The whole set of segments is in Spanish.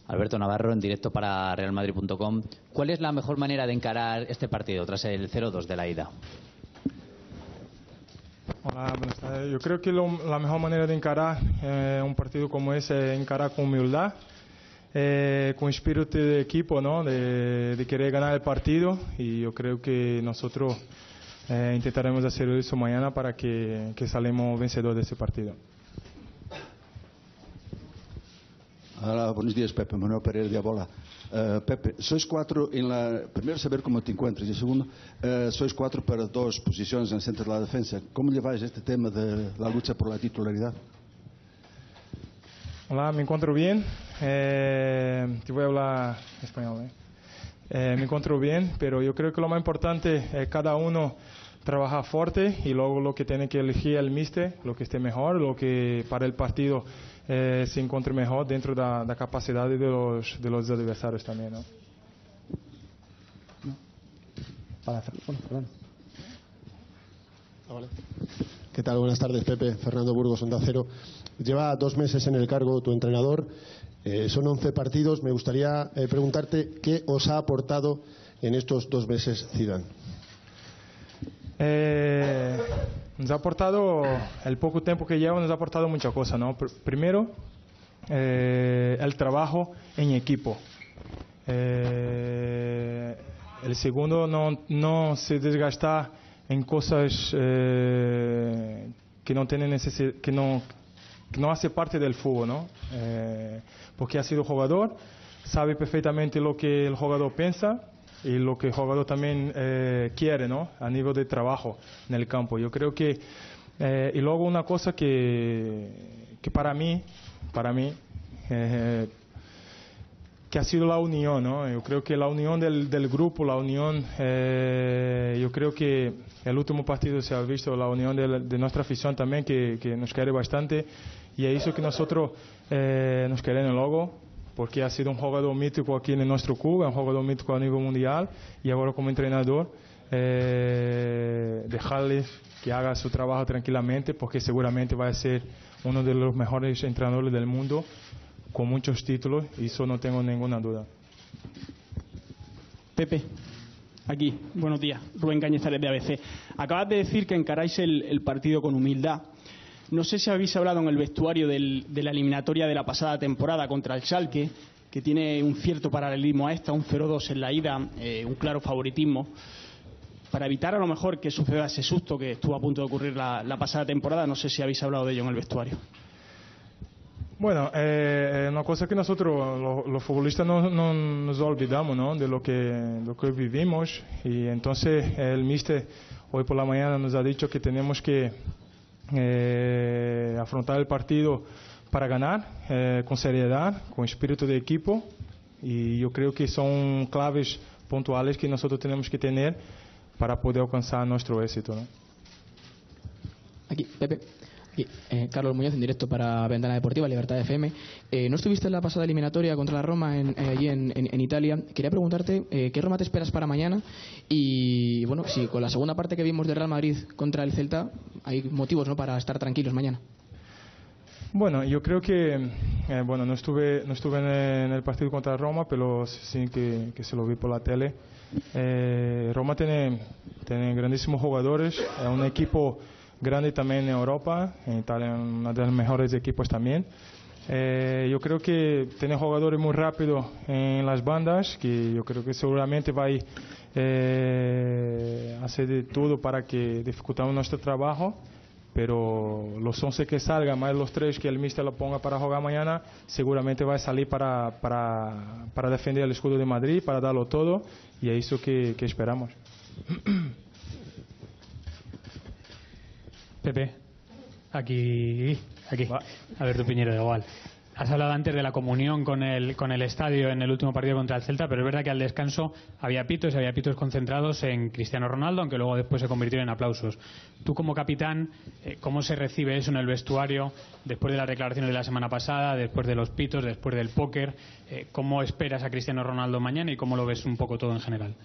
Alberto Navarro, en directo para realmadrid.com. ¿Cuál es la mejor manera de encarar este partido tras el 0-2 de la ida? Hola, buenas tardes. Yo creo que la mejor manera de encarar un partido como ese es encarar con humildad, con espíritu de equipo, ¿no? De querer ganar el partido, y yo creo que nosotros intentaremos hacer eso mañana para que salgamos vencedores de ese partido. Hola, buenos días, Pepe. Manuel Pereira de Abola. Pepe, sois cuatro en la... Primero, saber cómo te encuentras. Y segundo, sois cuatro para dos posiciones en el centro de la defensa. ¿Cómo lleváis este tema de la lucha por la titularidad? Hola, me encuentro bien. Te voy a hablar español. Me encuentro bien, pero yo creo que lo más importante es cada uno trabajar fuerte, y luego lo que tiene que elegir el míster, lo que esté mejor, lo que para el partido se encuentre mejor dentro de la capacidad de los adversarios también, ¿no? ¿Qué tal? Buenas tardes, Pepe. Fernando Burgos, Onda Cero. Lleva 2 meses en el cargo tu entrenador. Son 11 partidos. Me gustaría preguntarte qué os ha aportado en estos 2 meses Zidane. Nos ha aportado, el poco tiempo que lleva, nos ha aportado muchas cosas, ¿no? Primero, el trabajo en equipo. El segundo, no se desgastar en cosas que no tienen necesidad, que no hace parte del fútbol, ¿no? Porque ha sido jugador, sabe perfectamente lo que el jugador piensa y lo que el jugador también quiere, ¿no? A nivel de trabajo en el campo. Yo creo que y luego una cosa que para mí que ha sido la unión, ¿no? Yo creo que la unión del grupo, la unión, yo creo que el último partido se ha visto la unión de nuestra afición también, que nos quiere bastante, y es eso que nosotros nos queremos luego, porque ha sido un jugador mítico aquí en nuestro club, un jugador mítico a nivel mundial, y ahora como entrenador dejarles que haga su trabajo tranquilamente, porque seguramente va a ser uno de los mejores entrenadores del mundo, con muchos títulos, y eso no tengo ninguna duda. Pepe, aquí, buenos días, Rubén Cañizares de ABC. Acabas de decir que encaráis el partido con humildad. No sé si habéis hablado en el vestuario de la eliminatoria de la pasada temporada contra el Schalke, que tiene un cierto paralelismo a esta, un 0-2 en la ida, un claro favoritismo. Para evitar a lo mejor que suceda ese susto que estuvo a punto de ocurrir la pasada temporada, no sé si habéis hablado de ello en el vestuario. Bueno, una cosa que nosotros los futbolistas no nos olvidamos, ¿no? De lo que vivimos, y entonces el míster hoy por la mañana nos ha dicho que tenemos que afrontar el partido para ganar, con seriedad, con espíritu de equipo, y yo creo que son claves puntuales que nosotros tenemos que tener para poder alcanzar nuestro éxito, ¿no? Aquí, Pepe. Aquí, Carlos Muñoz, en directo para Ventana Deportiva, Libertad FM. ¿No estuviste en la pasada eliminatoria contra la Roma allí en Italia? Quería preguntarte ¿qué Roma te esperas para mañana? Y bueno, si con la segunda parte que vimos de Real Madrid contra el Celta hay motivos, ¿no?, para estar tranquilos mañana. Bueno, yo creo que no estuve en el partido contra Roma, pero sí que se lo vi por la tele. Roma tiene grandísimos jugadores, es un equipo grande también en Europa, en Italia uno de los mejores equipos también. Yo creo que tiene jugadores muy rápidos en las bandas, que yo creo que seguramente va a hacer de todo para que dificultamos nuestro trabajo, pero los 11 que salgan, más los 3 que el míster lo ponga para jugar mañana, seguramente va a salir para defender el escudo de Madrid, para darlo todo, y es eso que esperamos. Pepe, aquí. Alberto Piñero de igual. Has hablado antes de la comunión con el estadio en el último partido contra el Celta, pero es verdad que al descanso había pitos concentrados en Cristiano Ronaldo, aunque luego después se convirtieron en aplausos. Tú como capitán, ¿cómo se recibe eso en el vestuario después de las declaraciones de la semana pasada, después de los pitos, después del póker? ¿Cómo esperas a Cristiano Ronaldo mañana y cómo lo ves un poco todo en general?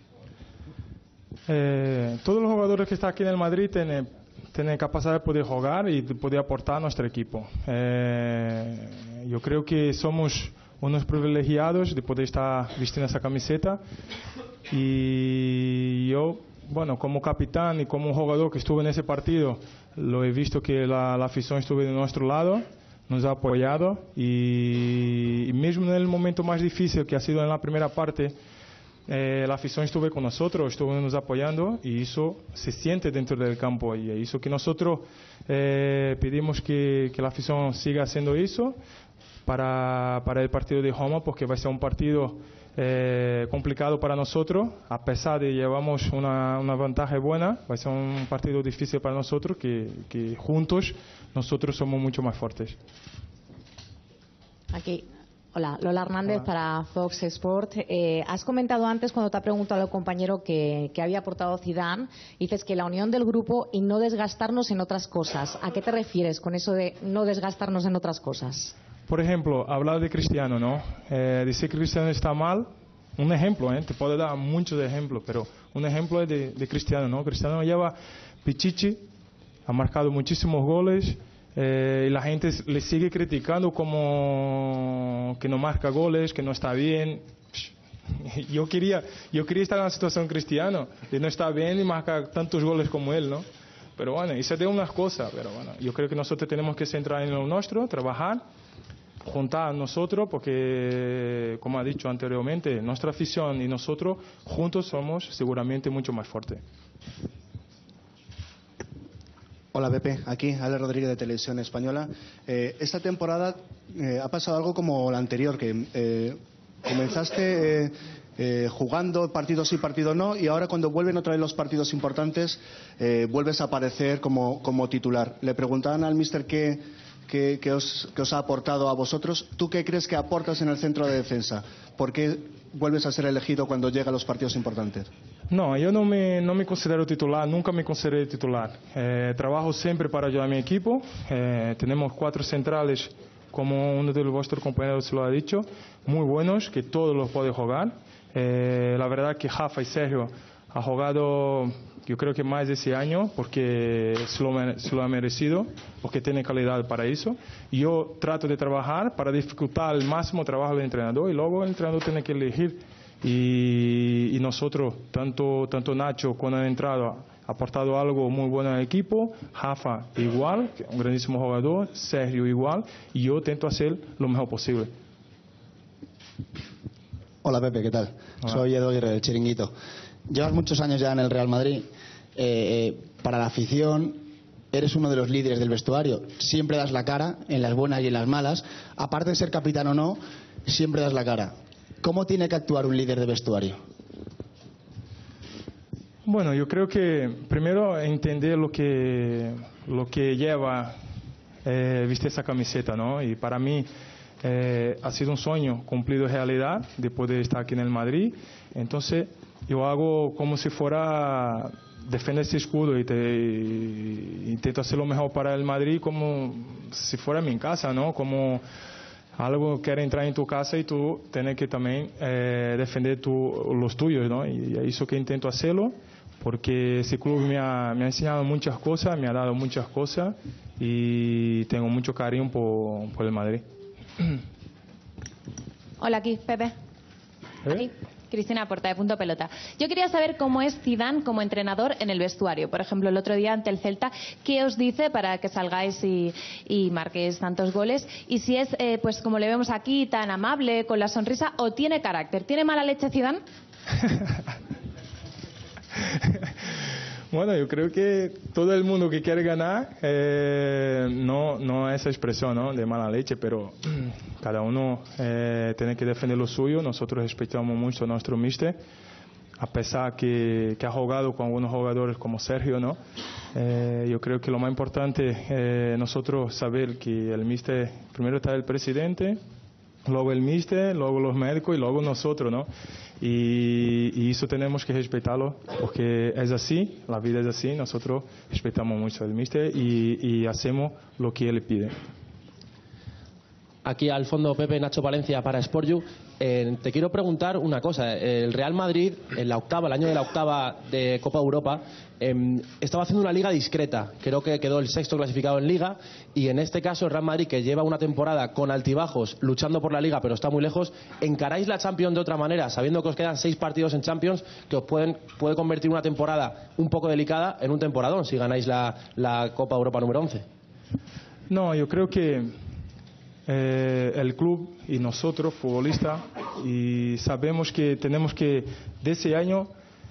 Todos los jugadores que están aquí en el Madrid tienen capacidad de poder jugar y de poder aportar a nuestro equipo. Yo creo que somos unos privilegiados de poder estar vestindo essa camiseta. Y yo, bueno, como capitán y como jugador que estuve en ese partido, lo he visto que la afición estuvo de nuestro lado, nos ha apoyado y mesmo en el momento más difícil que ha sido en la primera parte, la afición estuvo con nosotros, estuvo nos apoyando y eso se siente dentro del campo y eso que nosotros pedimos que la afición siga haciendo eso para el partido de Roma, porque va a ser un partido complicado para nosotros, a pesar de llevamos una ventaja buena, va a ser un partido difícil para nosotros, que juntos nosotros somos mucho más fuertes. Aquí. Hola, Lola Hernández. Hola. Para Fox Sport. Has comentado antes, cuando te ha preguntado el compañero que había aportado Zidane, dices que la unión del grupo y no desgastarnos en otras cosas. ¿A qué te refieres con eso de no desgastarnos en otras cosas? Por ejemplo, hablar de Cristiano, ¿no? Decir que Cristiano está mal, un ejemplo, te puedo dar muchos ejemplos, pero un ejemplo es de Cristiano, ¿no? Cristiano lleva Pichichi, ha marcado muchísimos goles, y la gente le sigue criticando como que no marca goles, que no está bien. Yo quería estar en la situación Cristiano, de no estar bien y marcar tantos goles como él, ¿no? Pero bueno, eso es de unas cosas, pero bueno, yo creo que nosotros tenemos que centrar en lo nuestro, trabajar, juntar a nosotros, porque, como ha dicho anteriormente, nuestra afición y nosotros juntos somos seguramente mucho más fuertes. Hola Pepe, aquí Ale Rodríguez de Televisión Española. Esta temporada ha pasado algo como la anterior, que comenzaste jugando partidos sí, partidos no, y ahora cuando vuelven otra vez los partidos importantes vuelves a aparecer como titular. Le preguntaban al míster qué os ha aportado a vosotros. ¿Tú qué crees que aportas en el centro de defensa? ¿Por qué vuelves a ser elegido cuando llegan los partidos importantes? No, yo no me considero titular, nunca me consideré titular. Trabajo siempre para ayudar a mi equipo. Tenemos 4 centrales, como uno de vuestros compañeros se lo ha dicho, muy buenos, que todos los pueden jugar. La verdad que Rafa y Sergio han jugado, yo creo que más de ese año, porque se lo ha merecido, porque tiene calidad para eso. Y yo trato de trabajar para dificultar al máximo el trabajo del entrenador, y luego el entrenador tiene que elegir. Y nosotros, tanto Nacho cuando ha entrado, ha aportado algo muy bueno al equipo, Rafa igual, un grandísimo jugador, Sergio igual, y yo intento hacer lo mejor posible. Hola Pepe, ¿qué tal? Hola. Soy Edu Aguirre del Chiringuito. Llevas muchos años ya en el Real Madrid. Para la afición eres uno de los líderes del vestuario. Siempre das la cara en las buenas y en las malas. Aparte de ser capitán o no, siempre das la cara. ¿Cómo tiene que actuar un líder de vestuario? Bueno, yo creo que primero entender lo que lleva vestir esa camiseta, ¿no? Y para mí ha sido un sueño cumplido realidad de poder estar aquí en el Madrid. Entonces yo hago como si fuera defender ese escudo y intento hacer lo mejor para el Madrid, como si fuera mi casa, ¿no? Como algo quiere entrar en tu casa y tú tienes que también defender los tuyos, ¿no? Y es eso que intento hacerlo, porque ese club me ha enseñado muchas cosas, me ha dado muchas cosas y tengo mucho cariño por el Madrid. Hola, aquí, Pepe. Aquí. Cristina Porta, de Punto Pelota. Yo quería saber cómo es Zidane como entrenador en el vestuario. Por ejemplo, el otro día ante el Celta, ¿qué os dice para que salgáis y marquéis tantos goles? Y si es, pues como le vemos aquí, tan amable, con la sonrisa, o tiene carácter. ¿Tiene mala leche Zidane? Bueno, yo creo que todo el mundo que quiere ganar, no esa expresión, ¿no?, de mala leche, pero cada uno tiene que defender lo suyo. Nosotros respetamos mucho a nuestro míster, a pesar que ha jugado con algunos jugadores como Sergio, ¿no? Yo creo que lo más importante es nosotros saber que el míster, primero está el presidente, luego el míster, luego los médicos y luego nosotros, ¿no? Y eso tenemos que respetarlo, porque es así, la vida es así. Nosotros respetamos mucho al míster y hacemos lo que él pide. Aquí al fondo Pepe, Nacho Palencia para Sportju. Te quiero preguntar una cosa. El Real Madrid, en la octava, el año de la octava de Copa Europa, estaba haciendo una liga discreta. Creo que quedó el sexto clasificado en liga. Y en este caso el Real Madrid, que lleva una temporada con altibajos, luchando por la liga, pero está muy lejos, ¿encaráis la Champions de otra manera, sabiendo que os quedan 6 partidos en Champions, que os puede convertir una temporada un poco delicada en un temporadón si ganáis la Copa Europa número 11? No, yo creo que el club y nosotros, futbolistas, y sabemos que tenemos que, de ese año,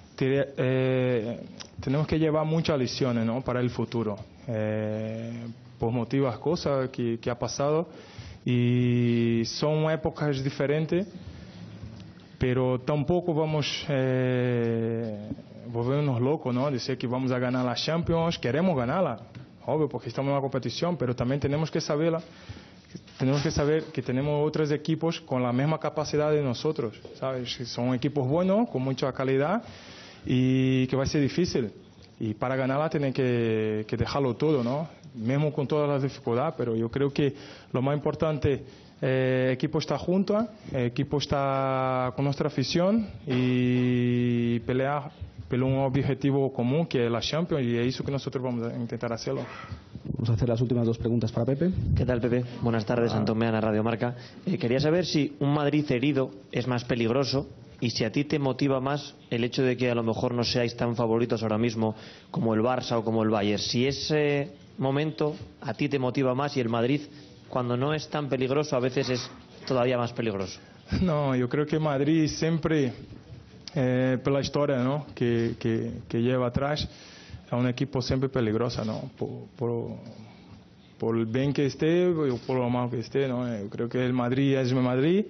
tenemos que llevar muchas lecciones, ¿no?, para el futuro. Por motivos, cosas que ha pasado, y son épocas diferentes, pero tampoco vamos volvernos locos, ¿no?, decir que vamos a ganar la Champions. Queremos ganarla, obvio, porque estamos en una competición, pero también tenemos que saber que tenemos otros equipos con la misma capacidad de nosotros, ¿sabes? Son equipos buenos, con mucha calidad, y que va a ser difícil. Y para ganarla tienen que dejarlo todo, ¿no? Mismo con todas las dificultades, pero yo creo que lo más importante, el equipo está junto, el equipo está con nuestra afición y pelear por un objetivo común, que es la Champions, y es eso que nosotros vamos a intentar hacerlo. Vamos a hacer las últimas 2 preguntas para Pepe. ¿Qué tal, Pepe? Buenas tardes, Antón Meana, Radio Marca. Quería saber si un Madrid herido es más peligroso y si a ti te motiva más el hecho de que a lo mejor no seáis tan favoritos ahora mismo como el Barça o como el Bayern. Si ese momento a ti te motiva más y el Madrid, cuando no es tan peligroso, a veces es todavía más peligroso. No, yo creo que Madrid siempre, por la historia, ¿no?, que lleva atrás, es un equipo siempre peligroso, ¿no?, por el bien que esté o por lo mal que esté, ¿no? Yo creo que el Madrid es el Madrid.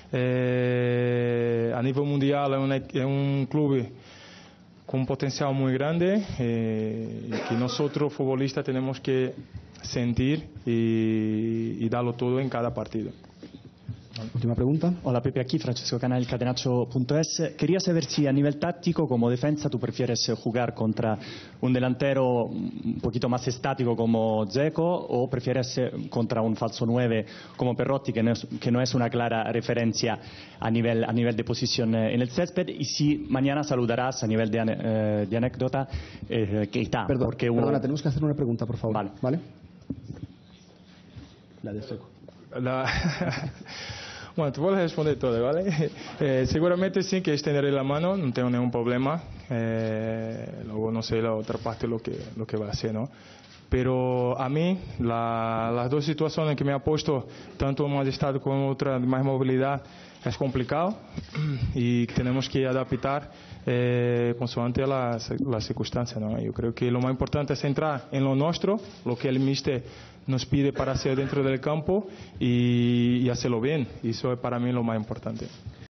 A nivel mundial es un club con un potencial muy grande, y que nosotros futbolistas tenemos que sentir y darlo todo en cada partido. Última pregunta. Hola Pepe, aquí Francesco Canal, cadenacho.es. Quería saber si a nivel táctico, como defensa, tú prefieres jugar contra un delantero un poquito más estático como Dzeko, o prefieres contra un falso 9 como Perrotti, que no es una clara referencia a nivel de posición en el césped. Y si mañana saludarás a nivel de anécdota Keita. Perdona, tenemos que hacer una pregunta, por favor. ¿Vale? La de Dzeko. Bueno, te voy a responder todo, ¿vale? Seguramente sí que extenderé la mano, no tengo ningún problema. Luego no sé la otra parte lo que va a hacer, ¿no? Pero a mí, las 2 situaciones que me ha puesto, tanto más estado como otra más movilidad, es complicado, y tenemos que adaptar consoante a las circunstancias, ¿no? Yo creo que lo más importante es entrar en lo nuestro, lo que el míster nos pide para hacer dentro del campo, y hacerlo bien. Eso es para mí lo más importante.